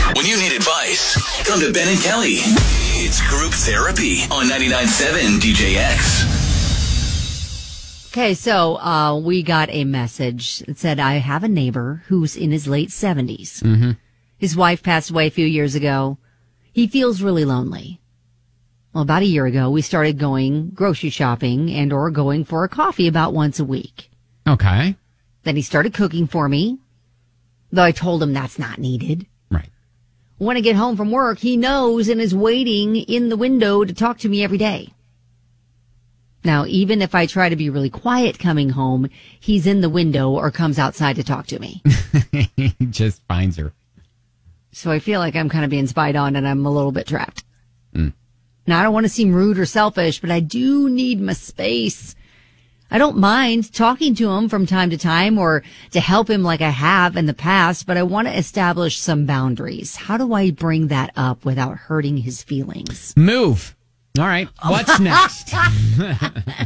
When you need advice, come to Ben and Kelly. It's Group Therapy on 99.7 DJX. Okay, so we got a message that said, I have a neighbor who's in his late 70s. Mm-hmm. His wife passed away a few years ago. He feels really lonely. Well, about a year ago, we started going grocery shopping and or going for a coffee about once a week. Okay. Then he started cooking for me, though I told him that's not needed. Right. When I get home from work, he knows and is waiting in the window to talk to me every day. Now, even if I try to be really quiet coming home, he's in the window or comes outside to talk to me. He just finds her. So I feel like I'm kind of being spied on and I'm a little bit trapped. Mm. Now, I don't want to seem rude or selfish, but I do need my space. I don't mind talking to him from time to time or to help him like I have in the past, but I want to establish some boundaries. How do I bring that up without hurting his feelings? Move. All right. What's next? I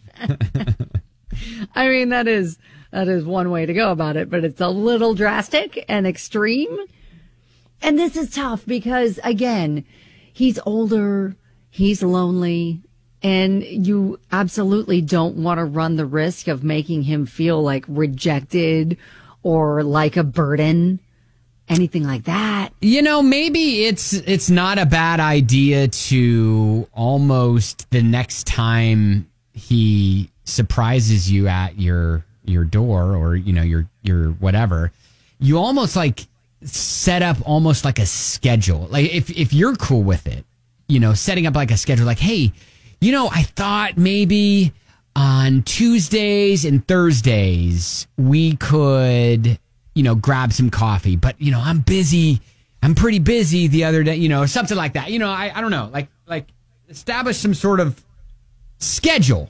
mean, that is one way to go about it, but it's a little drastic and extreme. And this is tough because, again, he's older, he's lonely, and you absolutely don't want to run the risk of making him feel like rejected or like a burden. Anything like that. You know, maybe it's not a bad idea to almost the next time he surprises you at your door or, you know, your whatever, you almost like set up almost like a schedule. Like if you're cool with it, you know, setting up like a schedule like, hey, you know, I thought maybe on Tuesdays and Thursdays we could, you know, grab some coffee, but, you know, I'm busy. I'm pretty busy the other day, you know, or something like that. You know, I don't know, like establish some sort of schedule.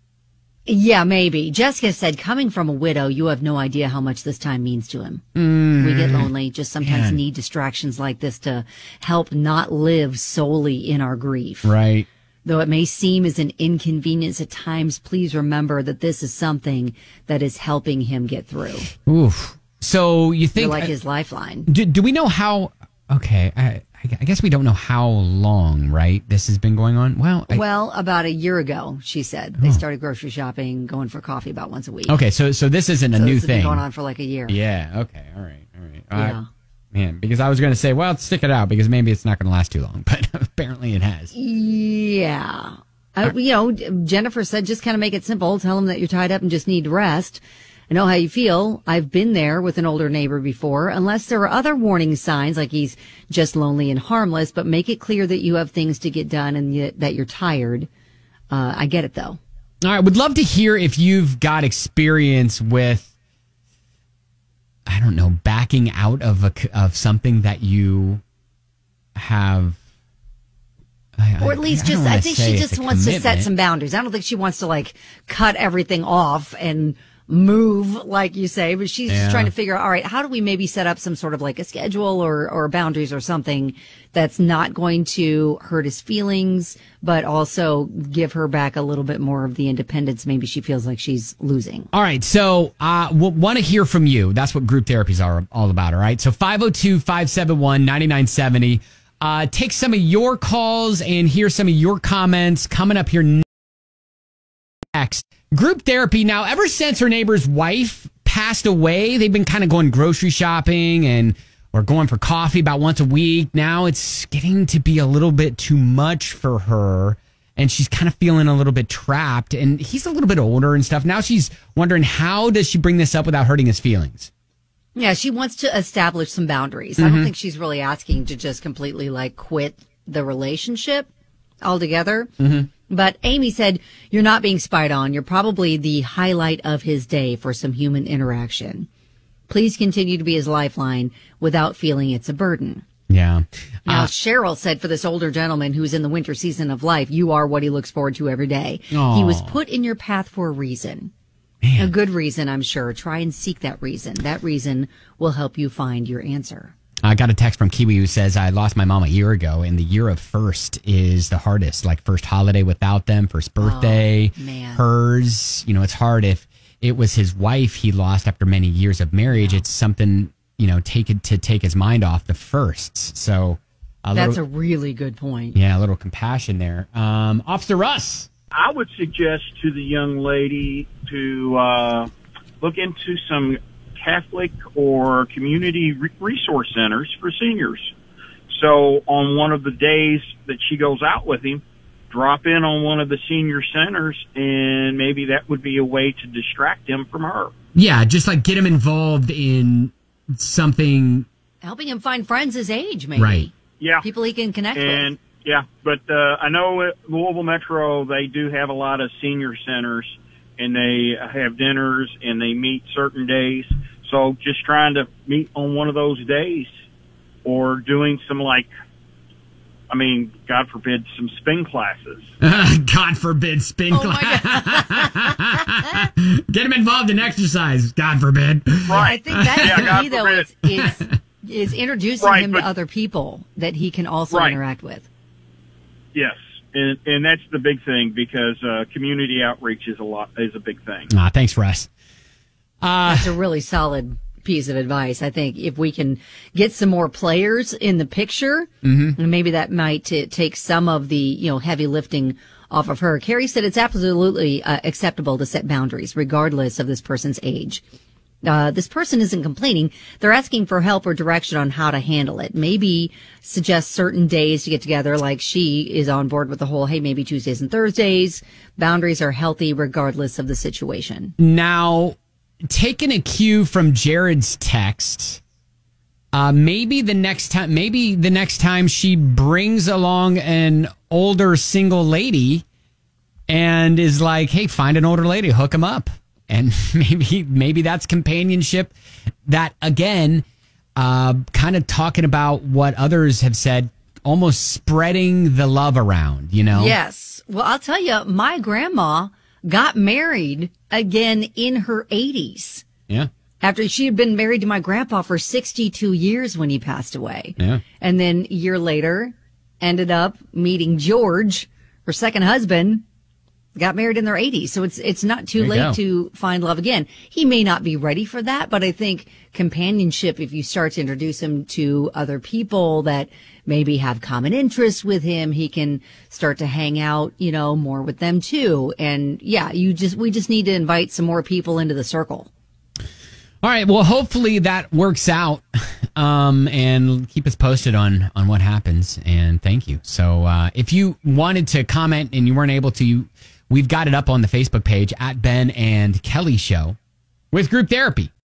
Yeah, maybe. Jessica said, coming from a widow, you have no idea how much this time means to him. We get lonely, just sometimes need distractions like this to help not live solely in our grief. Right. Though it may seem as an inconvenience at times, please remember that this is something that is helping him get through. Oof. So you think... You're like his lifeline. Do we know how... Okay, I guess we don't know how long, right, this has been going on? Well, about a year ago, she said. They started grocery shopping, going for coffee about once a week. Okay, so this isn't a new this has thing. Been going on for like a year. Yeah, okay, all right. Yeah. Man, because I was going to say, well, stick it out, because maybe it's not going to last too long, but apparently it has. Yeah. You know, Jennifer said, just kind of make it simple. Tell him that you're tied up and just need to rest. I know how you feel. I've been there with an older neighbor before, unless there are other warning signs like he's just lonely and harmless, but make it clear that you have things to get done and that you're tired. I get it, though. All right. Would love to hear if you've got experience with, I don't know, backing out of something that you have. Or at least I think she just wants to set some boundaries. I don't think she wants to like cut everything off and move, like you say, but she's just trying to figure out, all right, how do we maybe set up some sort of like a schedule or boundaries or something that's not going to hurt his feelings, but also give her back a little bit more of the independence maybe she feels like she's losing. All right, so we'll want to hear from you. That's what group therapies are all about, all right? So 502-571-9970. Take some of your calls and hear some of your comments coming up here next. Group therapy. Now, ever since her neighbor's wife passed away, they've been kind of going grocery shopping or going for coffee about once a week. Now it's getting to be a little bit too much for her, and she's kind of feeling a little bit trapped, and he's a little bit older and stuff. Now she's wondering, how does she bring this up without hurting his feelings? Yeah, she wants to establish some boundaries. I don't think she's really asking to just completely like quit the relationship altogether. But Amy said, you're not being spied on. You're probably the highlight of his day for some human interaction. Please continue to be his lifeline without feeling it's a burden. Yeah. Now, Cheryl said for this older gentleman who's in the winter season of life, you are what he looks forward to every day. He was put in your path for a reason. Man. A good reason, I'm sure. Try and seek that reason. That reason will help you find your answer. I got a text from Kiwi who says, I lost my mom a year ago, and the year of first is the hardest. Like first holiday without them, first birthday, hers. You know, it's hard if it was his wife he lost after many years of marriage. It's something take his mind off the firsts. So that's a really good point. Yeah, a little compassion there. Officer Russ. I would suggest to the young lady to look into some Catholic or community resource centers for seniors. So on one of the days that she goes out with him, drop in on one of the senior centers, and maybe that would be a way to distract him from her. Yeah, just like get him involved in something. Helping him find friends his age, maybe. Right. Yeah. People he can connect with. Yeah, but I know at Louisville Metro, they do have a lot of senior centers, and they have dinners, and they meet certain days. So just trying to meet on one of those days, or doing some God forbid, some spin classes. God forbid spin class. Get him involved in exercise. God forbid. Right. I think that's the key, though, is introducing him to other people that he can also interact with. Yes. And that's the big thing, because community outreach is a big thing. Thanks, Russ. That's a really solid piece of advice. I think if we can get some more players in the picture, maybe that might take some of the heavy lifting off of her. Carrie said it's absolutely acceptable to set boundaries regardless of this person's age. This person isn't complaining. They're asking for help or direction on how to handle it. Maybe suggest certain days to get together, like she is on board with the whole, hey, maybe Tuesdays and Thursdays. Boundaries are healthy regardless of the situation. Now, taking a cue from Jared's text, maybe the next time she brings along an older single lady and is like, hey, find an older lady, hook him up. And maybe that's companionship. That, again, kind of talking about what others have said, almost spreading the love around, Yes. Well, I'll tell you, my grandma got married again in her 80s. Yeah. After she had been married to my grandpa for 62 years when he passed away. Yeah. And then a year later, ended up meeting George, her second husband, got married in their 80s. So it's not too late to find love again. He may not be ready for that, but I think companionship, if you start to introduce him to other people that maybe have common interests with him, he can start to hang out, more with them too. And yeah, we just need to invite some more people into the circle. All right. Well, hopefully that works out. And keep us posted on what happens. And thank you. So, if you wanted to comment and you weren't able to, we've got it up on the Facebook page at Ben and Kelly Show with group therapy.